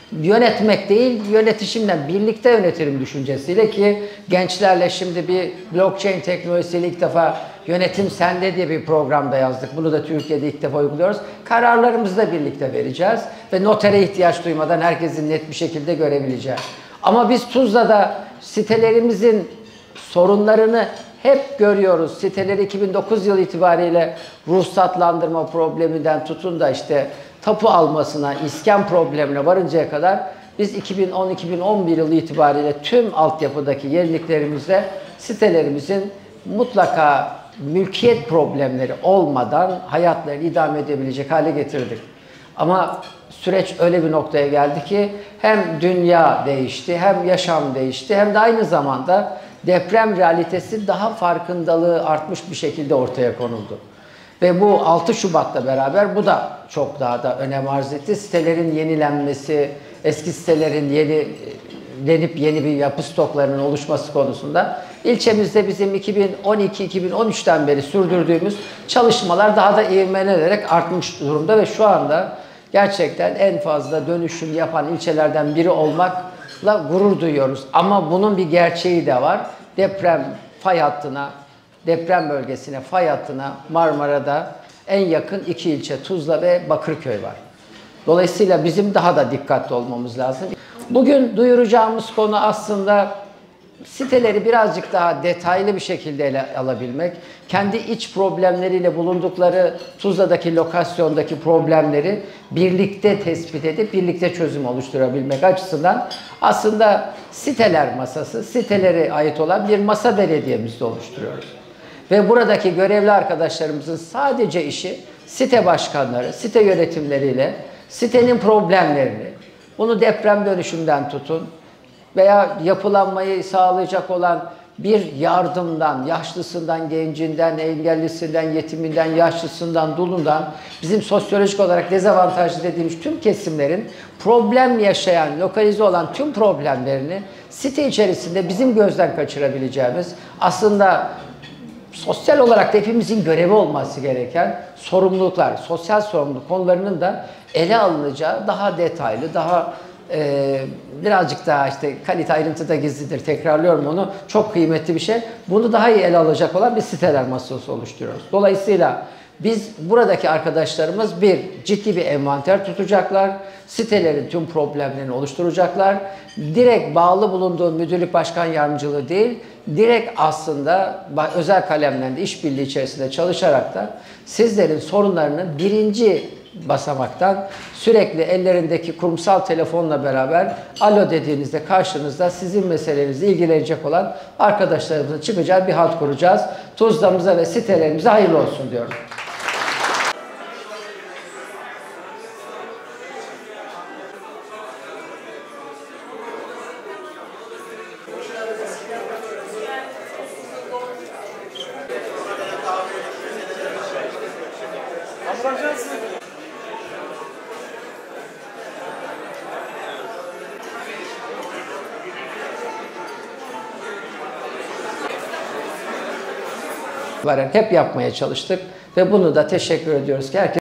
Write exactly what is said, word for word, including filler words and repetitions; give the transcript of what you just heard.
yönetmek değil, yönetişimden birlikte yönetirim düşüncesiyle ki gençlerle şimdi bir blockchain teknolojisiyle ilk defa Yönetim Sende diye bir programda yazdık. Bunu da Türkiye'de ilk defa uyguluyoruz. Kararlarımızı da birlikte vereceğiz ve notere ihtiyaç duymadan herkesin net bir şekilde görebileceği. Ama biz Tuzla'da sitelerimizin sorunlarını hep görüyoruz. Siteleri iki bin dokuz yılı itibariyle ruhsatlandırma probleminden tutun da işte tapu almasına, iskan problemine varıncaya kadar biz iki bin on iki bin on bir yılı itibariyle tüm altyapıdaki yeniliklerimizde sitelerimizin mutlaka mülkiyet problemleri olmadan hayatlarını idame edebilecek hale getirdik. Ama süreç öyle bir noktaya geldi ki hem dünya değişti, hem yaşam değişti, hem de aynı zamanda deprem realitesi daha farkındalığı artmış bir şekilde ortaya konuldu. Ve bu altı Şubat'la beraber bu da çok daha da önem arz etti. Sitelerin yenilenmesi, eski sitelerin yenilenip yeni bir yapı stoklarının oluşması konusunda ilçemizde bizim iki bin on iki iki bin on üçten beri sürdürdüğümüz çalışmalar daha da ivmelenerek artmış durumda ve şu anda gerçekten en fazla dönüşüm yapan ilçelerden biri olmakla gurur duyuyoruz. Ama bunun bir gerçeği de var. Deprem fay hattına, deprem bölgesine, fay hattına Marmara'da en yakın iki ilçe Tuzla ve Bakırköy var. Dolayısıyla bizim daha da dikkatli olmamız lazım. Bugün duyuracağımız konu aslında siteleri birazcık daha detaylı bir şekilde ele alabilmek, kendi iç problemleriyle bulundukları Tuzla'daki lokasyondaki problemleri birlikte tespit edip birlikte çözüm oluşturabilmek açısından aslında siteler masası, sitelere ait olan bir masa belediyemizde oluşturuyoruz. Ve buradaki görevli arkadaşlarımızın sadece işi site başkanları, site yönetimleriyle sitenin problemlerini, bunu deprem dönüşümden tutun veya yapılanmayı sağlayacak olan bir yardımdan, yaşlısından, gencinden, engellisinden, yetiminden, yaşlısından, dulundan, bizim sosyolojik olarak dezavantajlı dediğimiz tüm kesimlerin problem yaşayan, lokalize olan tüm problemlerini site içerisinde bizim gözden kaçırabileceğimiz, aslında sosyal olarak da hepimizin görevi olması gereken sorumluluklar, sosyal sorumluluk konularının da ele alınacağı daha detaylı, daha e, birazcık daha işte kalite ayrıntıda gizlidir, tekrarlıyorum onu, çok kıymetli bir şey. Bunu daha iyi ele alacak olan bir siteler masası oluşturuyoruz. Dolayısıyla biz buradaki arkadaşlarımız bir ciddi bir envanter tutacaklar, sitelerin tüm problemlerini oluşturacaklar. Direkt bağlı bulunduğu müdürlük başkan yardımcılığı değil, direkt aslında özel kalemlerle de işbirliği içerisinde çalışarak da sizlerin sorunlarını birinci basamaktan sürekli ellerindeki kurumsal telefonla beraber alo dediğinizde karşınızda sizin meselenizle ilgilenecek olan arkadaşlarımızın çıkacağı bir hat kuracağız. Tuzla'mıza ve sitelerimize hayırlı olsun diyorum. Hep yapmaya çalıştık ve bunu da teşekkür ediyoruz ki herkes